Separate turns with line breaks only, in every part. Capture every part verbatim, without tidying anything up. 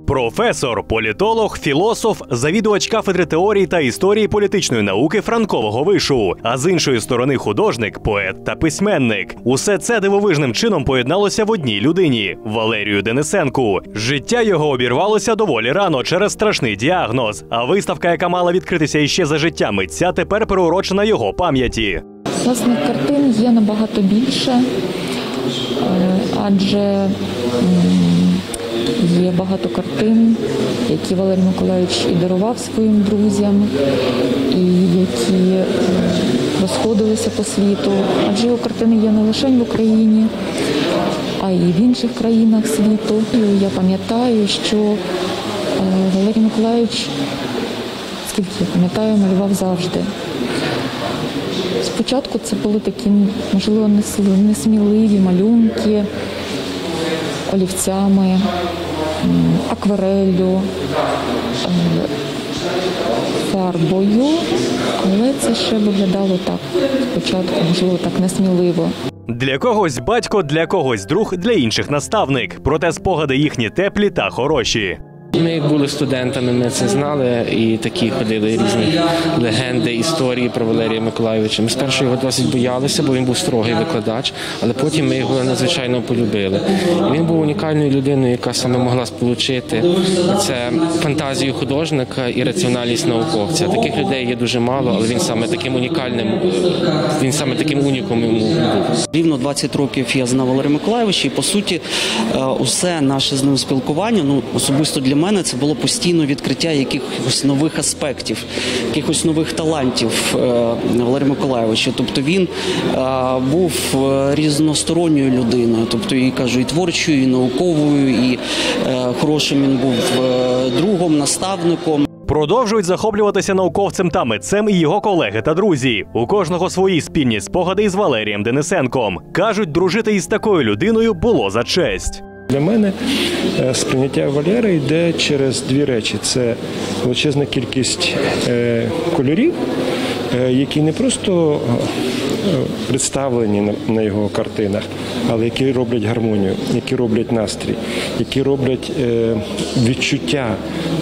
Професор, політолог, філософ, завідувач кафедри теорії та історії політичної науки Франкового вишу, а з іншої сторони художник, поет та письменник. Усе це дивовижним чином поєдналося в одній людині – Валерію Денисенку. Життя його обірвалося доволі рано через страшний діагноз, а виставка, яка мала відкритися іще за життя митця, тепер приурочена його пам'яті.
Власне, картин є набагато більше, адже є багато картин, які Валерій Миколайович і дарував своїм друзям, і які розходилися по світу. Адже його картини є не лише в Україні, а й в інших країнах світу. І я пам'ятаю, що Валерій Миколайович, скільки я пам'ятаю, малював завжди. Спочатку це були такі, можливо, несміливі малюнки олівцями, аквареллю, фарбою, але це ще виглядало так спочатку, можливо, так несміливо.
Для когось батько, для когось друг, для інших наставник. Проте спогади їхні теплі та хороші.
Ми, як були студентами, ми це знали, і такі ходили різні легенди, історії про Валерія Миколайовича. Ми спершу його досить боялися, бо він був строгий викладач, але потім ми його надзвичайно полюбили. І він був унікальною людиною, яка саме могла сполучити це фантазію художника і раціональність науковця. Таких людей є дуже мало, але він саме таким унікальним, він саме таким уніком йому був.
Рівно двадцять років я знав Валерія Миколайовича, і, по суті, усе наше з ним спілкування, ну, особисто для мене, це було постійно відкриття якихось нових аспектів, якихось нових талантів Валерія Миколайовича. Тобто він був різносторонньою людиною, тобто, і кажу, і творчою, і науковою, і хорошим він був другом, наставником.
Продовжують захоплюватися науковцем та митцем і його колеги та друзі. У кожного свої спільні спогади із Валерієм Денисенком. Кажуть, дружити із такою людиною було за честь.
Для мене сприйняття Валери йде через дві речі. Це величезна кількість кольорів, які не просто представлені на його картинах, але які роблять гармонію, які роблять настрій, які роблять відчуття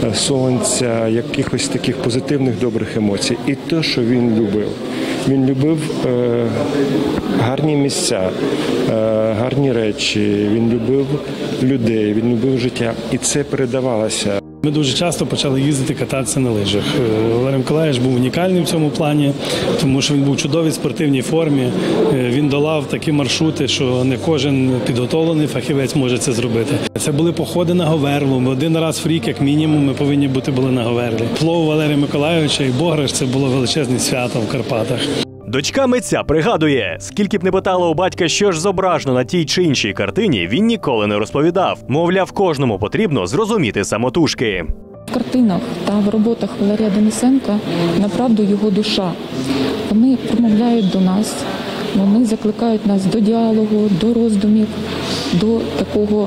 сонця, якихось таких позитивних добрих емоцій. І те, що він любив. Він любив е, гарні місця, е, гарні речі, він любив людей, він любив життя. І це передавалося.
Ми дуже часто почали їздити кататися на лижах. Валерій Миколайович був унікальний в цьому плані, тому що він був в чудовій спортивній формі. Він долав такі маршрути, що не кожен підготовлений фахівець може це зробити. Це були походи на Говерлу. Один раз в рік, як мінімум, ми повинні бути були на Говерлі. Плов Валерія Миколайовича і Бограш – це було величезне свято в Карпатах.
Дочка митця пригадує, скільки б не питала у батька, що ж зображено на тій чи іншій картині, він ніколи не розповідав. Мовляв, кожному потрібно зрозуміти самотужки.
В картинах та в роботах Валерія Денисенка направду його душа. Вони промовляють до нас, вони закликають нас до діалогу, до роздумів, до такого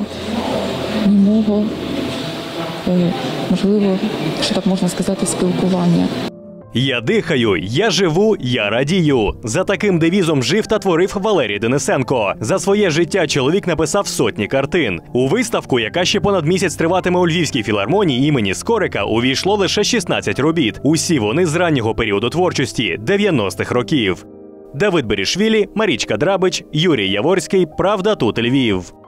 німого, можливо, що так можна сказати, спілкування.
«Я дихаю, я живу, я радію». За таким девізом жив та творив Валерій Денисенко. За своє життя чоловік написав сотні картин. У виставку, яка ще понад місяць триватиме у Львівській філармонії імені Скорика, увійшло лише шістнадцять робіт. Усі вони з раннього періоду творчості – дев'яностих років. Давид Берішвілі, Марічка Драбич, Юрій Яворський. Правда, тут Львів.